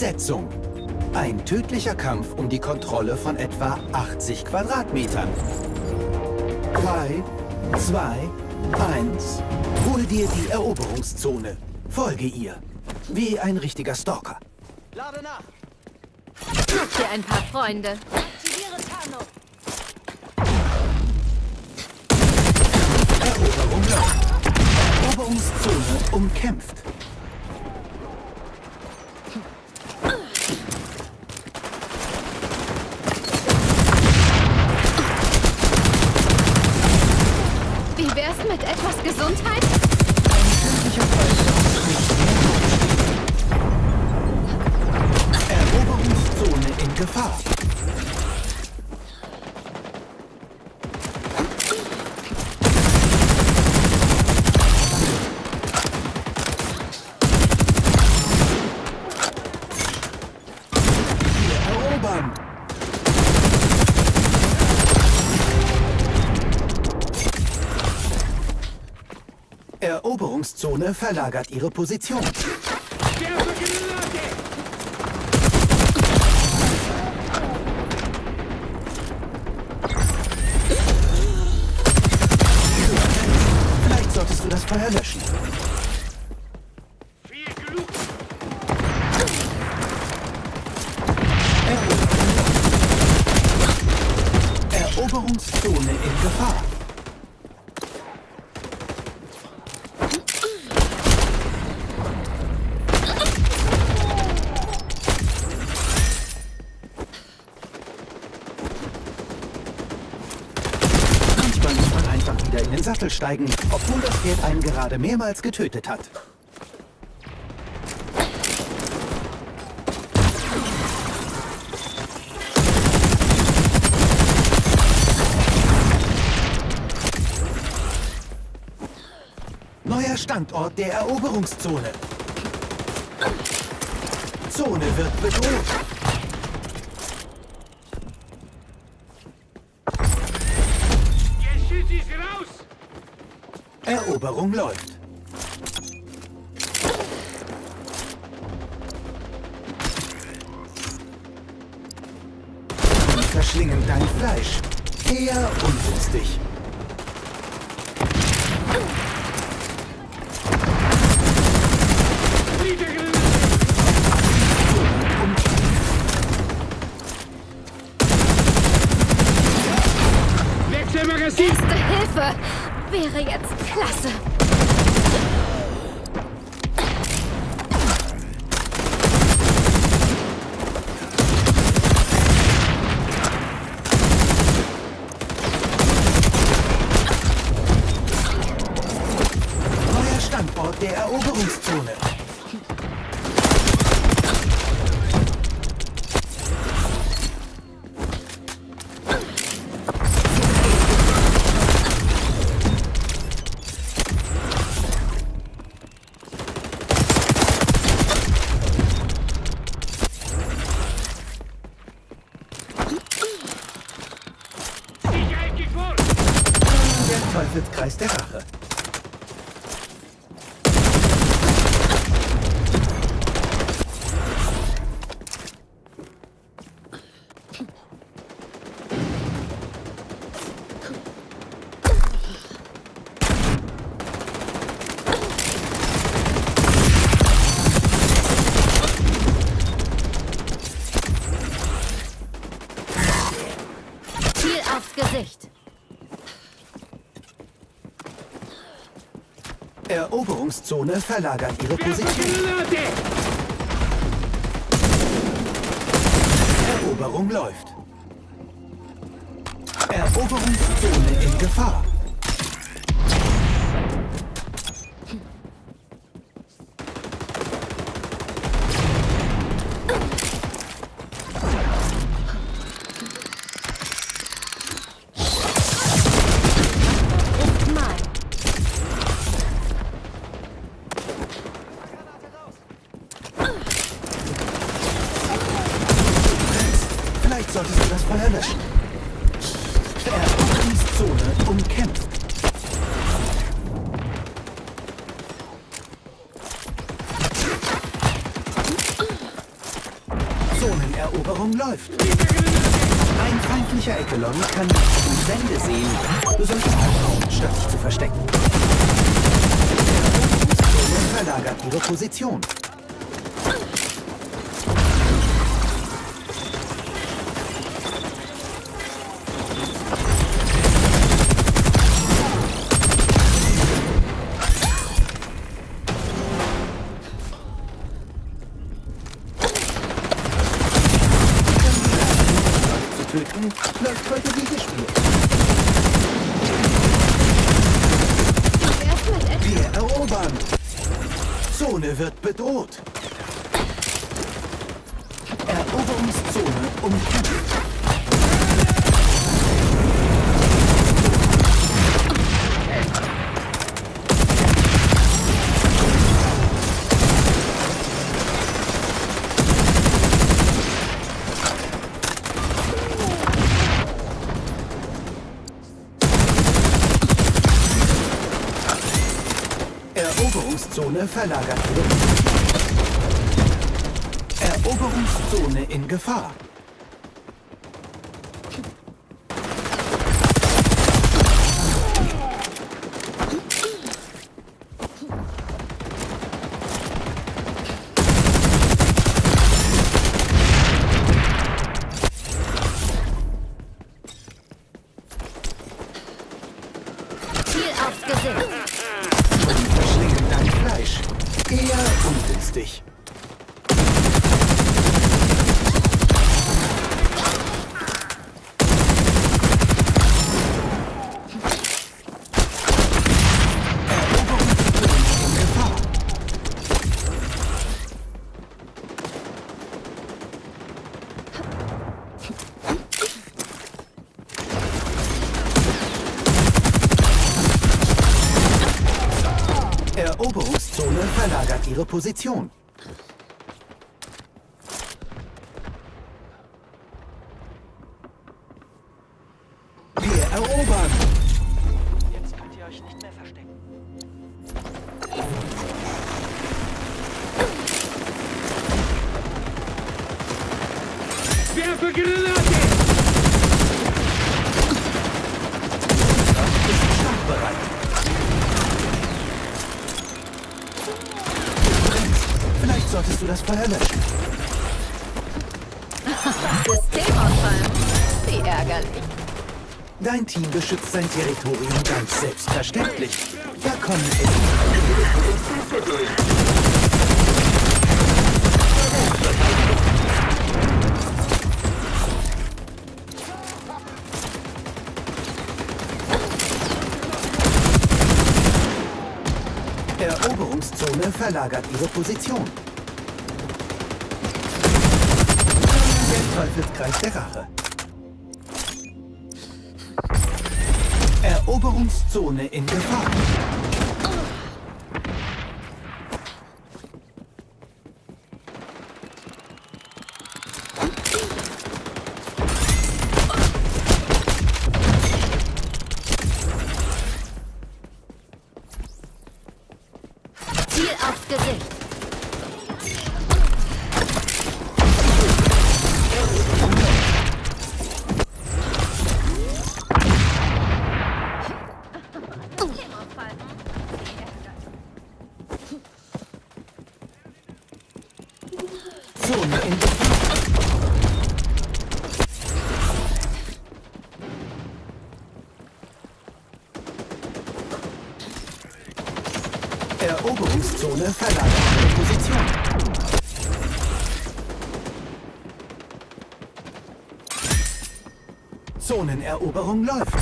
Besetzung. Ein tödlicher Kampf um die Kontrolle von etwa 80 Quadratmetern. 3, 2, 1. Hol dir die Eroberungszone. Folge ihr. Wie ein richtiger Stalker. Lade nach. Such dir ein paar Freunde. Aktiviere Tarnung. Eroberung läuft. Eroberungszone umkämpft. Wie wär's mit etwas Gesundheit? Eroberungszone in Gefahr. Wir erobern. Eroberungszone verlagert ihre Position. Vielleicht solltest du das Feuer löschen. Eroberungszone in Gefahr. Manchmal muss man einfach wieder in den Sattel steigen, obwohl das Pferd einen gerade mehrmals getötet hat. Neuer Standort der Eroberungszone. Zone wird bedroht. Eroberung läuft. Sie verschlingen dein Fleisch. Eher ungünstig. Erste Hilfe wäre jetzt klasse. Neuer Standort der Eroberungszone. Der Teufelskreis der Rache. Ziel aufs Gesicht. Eroberungszone verlagert ihre Position. Eroberung läuft. Eroberungszone in Gefahr. Vielleicht solltest du das Feuer löschen. Eroberungszone umkämpft. Eroberung läuft. Ein feindlicher Echelon kann die Wände sehen. Du solltest abhauen, statt dich zu verstecken. Der Eroberungszone verlagert ihre Position. Läuft heute Videospiel. Wir erobern. Zone wird bedroht. Eroberungszone umkämpft. Eroberungszone verlagert wird. Eroberungszone in Gefahr. Ziel aufs Gesicht. Verschlingen dein Fleisch. Eher ungünstig. Eroberungszone in Gefahr. Eroberungszone verlagert ihre Position. Wir erobern. Jetzt könnt ihr euch nicht mehr verstecken. Werfe Granate! Ist startbereit. Vielleicht solltest du das Feuer löschen. Systemausfall. Wie ärgerlich. Dein Team beschützt sein Territorium ganz selbstverständlich. Da kommen Eroberungszone verlagert ihre Position. Der Teufelskreis der Rache. Eroberungszone in Gefahr. Ziel aufs Gesicht. Zone in Gefahr. Eroberungszone verlagert ihre Position. Zoneneroberung läuft.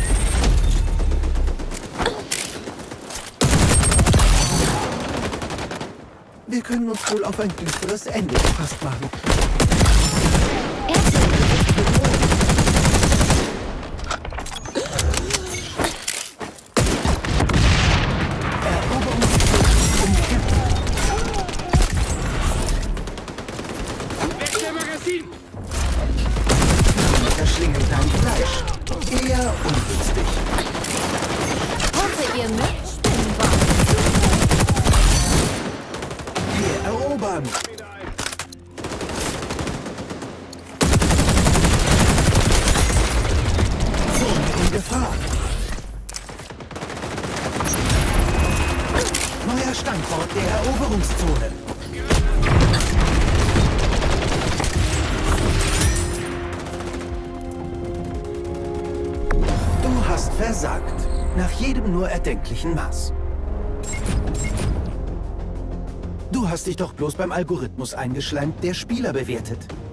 Wir können uns wohl auf ein düsteres Ende gefasst machen. Wechsel Magazin! Verschlingen dein Fleisch. Eher ungünstig. Hoffe, ihr mögt Spinnenbock. Wir erobern. Neuer Standort der Eroberungszone. Du hast versagt. Nach jedem nur erdenklichen Maß. Du hast dich doch bloß beim Algorithmus eingeschleimt, der Spieler bewertet.